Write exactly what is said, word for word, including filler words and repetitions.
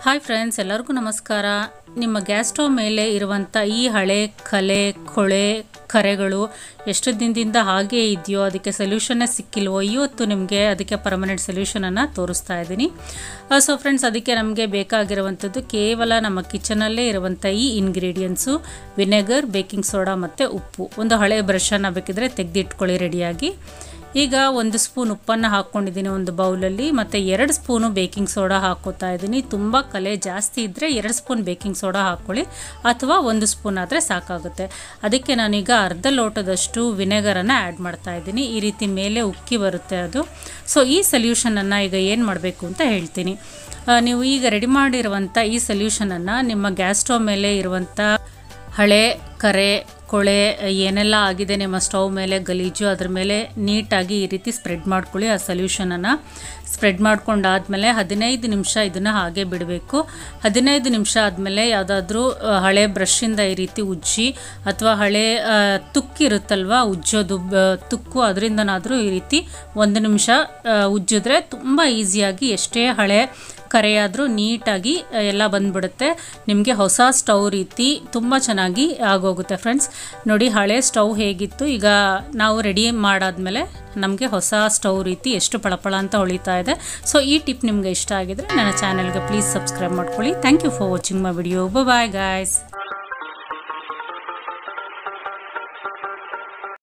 Hi friends, ಎಲ್ಲರಿಗೂ ನಮಸ್ಕಾರ. ನಿಮ್ಮ ಗ್ಯಾಸ್ ಸ್ಟವ್ ಮೇಲೆ ಇರುವಂಥ ಈ ಹಳೆ ಕಲೆ ಕೊಳೆ ಕರೆಗಳು ಎಷ್ಟು ದಿನದಿಂದ ಹಾಗೇ ಇದೆಯೋ, ಅದಕ್ಕೆ ಸೊಲ್ಯೂಷನ್ನೇ ಸಿಕ್ಕಿಲ್ವೋ, ಇವತ್ತು ನಿಮಗೆ ಅದಕ್ಕೆ ಪರ್ಮನೆಂಟ್ ಸೊಲ್ಯೂಷನನ್ನು ತೋರಿಸ್ತಾ ಇದ್ದೀನಿ. ಸೊ ಫ್ರೆಂಡ್ಸ್, ಅದಕ್ಕೆ ನಮಗೆ ಬೇಕಾಗಿರುವಂಥದ್ದು ಕೇವಲ ನಮ್ಮ ಕಿಚನಲ್ಲೇ ಇರುವಂಥ ಈ ಇಂಗ್ರೀಡಿಯೆಂಟ್ಸು: ವಿನೆಗರ್, ಬೇಕಿಂಗ್ ಸೋಡಾ ಮತ್ತು ಉಪ್ಪು. ಒಂದು ಹಳೆ ಬ್ರಷನ್ನು ಬೇಕಿದ್ರೆ ತೆಗೆದಿಟ್ಕೊಳ್ಳಿ ರೆಡಿಯಾಗಿ. ಈಗ ಒಂದು ಸ್ಪೂನ್ ಉಪ್ಪನ್ನು ಹಾಕ್ಕೊಂಡಿದ್ದೀನಿ ಒಂದು ಬೌಲಲ್ಲಿ, ಮತ್ತು ಎರಡು ಸ್ಪೂನು ಬೇಕಿಂಗ್ ಸೋಡಾ ಹಾಕ್ಕೋತಾ ಇದ್ದೀನಿ. ತುಂಬ ಕಲೆ ಜಾಸ್ತಿ ಇದ್ದರೆ ಎರಡು ಸ್ಪೂನ್ ಬೇಕಿಂಗ್ ಸೋಡಾ ಹಾಕ್ಕೊಳ್ಳಿ, ಅಥವಾ ಒಂದು ಸ್ಪೂನ್ ಆದರೆ ಸಾಕಾಗುತ್ತೆ. ಅದಕ್ಕೆ ನಾನೀಗ ಅರ್ಧ ಲೋಟದಷ್ಟು ವಿನೆಗರನ್ನು ಆ್ಯಡ್ ಮಾಡ್ತಾ ಇದ್ದೀನಿ. ಈ ರೀತಿ ಮೇಲೆ ಉಕ್ಕಿ ಬರುತ್ತೆ ಅದು. ಸೊ ಈ ಸೊಲ್ಯೂಷನನ್ನು ಈಗ ಏನು ಮಾಡಬೇಕು ಅಂತ ಹೇಳ್ತೀನಿ. ನೀವು ಈಗ ರೆಡಿ ಮಾಡಿರುವಂಥ ಈ ಸೊಲ್ಯೂಷನನ್ನು ನಿಮ್ಮ ಗ್ಯಾಸ್ ಸ್ಟವ್ ಮೇಲೆ ಇರುವಂಥ ಹಳೆ ಕರೆ ಕೊಳೆ ಏನೆಲ್ಲ ಆಗಿದೆ ನಿಮ್ಮ ಸ್ಟವ್ ಮೇಲೆ ಗಲೀಜು, ಅದ್ರ ಮೇಲೆ ನೀಟಾಗಿ ಈ ರೀತಿ ಸ್ಪ್ರೆಡ್ ಮಾಡ್ಕೊಳ್ಳಿ. ಆ ಸೊಲ್ಯೂಷನನ್ನು ಸ್ಪ್ರೆಡ್ ಮಾಡ್ಕೊಂಡಾದಮೇಲೆ ಹದಿನೈದು ನಿಮಿಷ ಇದನ್ನು ಹಾಗೆ ಬಿಡಬೇಕು. ಹದಿನೈದು ನಿಮಿಷ ಆದಮೇಲೆ ಯಾವುದಾದ್ರೂ ಹಳೆ ಬ್ರಷಿಂದ ಈ ರೀತಿ ಉಜ್ಜಿ, ಅಥವಾ ಹಳೆ ತುಕ್ಕಿರುತ್ತಲ್ವ ಉಜ್ಜೋದು ತುಕ್ಕು, ಅದರಿಂದನಾದರೂ ಈ ರೀತಿ ಒಂದು ನಿಮಿಷ ಉಜ್ಜಿದ್ರೆ ತುಂಬ ಈಸಿಯಾಗಿ ಎಷ್ಟೇ ಹಳೆ ಕರೆಯಾದರೂ ನೀಟಾಗಿ ಎಲ್ಲ ಬಂದ್ಬಿಡುತ್ತೆ. ನಿಮಗೆ ಹೊಸ ಸ್ಟವ್ ರೀತಿ ತುಂಬ ಚೆನ್ನಾಗಿ ಆಗೋಗುತ್ತೆ. ಫ್ರೆಂಡ್ಸ್ ನೋಡಿ, ಹಳೆ ಸ್ಟವ್ ಹೇಗಿತ್ತು, ಈಗ ನಾವು ರೆಡಿ ಮಾಡಾದ್ಮೇಲೆ ನಮಗೆ ಹೊಸ ಸ್ಟವ್ ರೀತಿ ಎಷ್ಟು ಪಳಪಳ ಅಂತ ಹೊಳಿತಾ ಇದೆ. ಸೊ ಈ ಟಿಪ್ ನಿಮಗೆ ಇಷ್ಟ ಆಗಿದ್ರೆ ನನ್ನ ಚಾನೆಲ್ಗೆ ಪ್ಲೀಸ್ ಸಬ್ಸ್ಕ್ರೈಬ್ ಮಾಡ್ಕೊಳ್ಳಿ. Thank you for watching my video. Bye guys.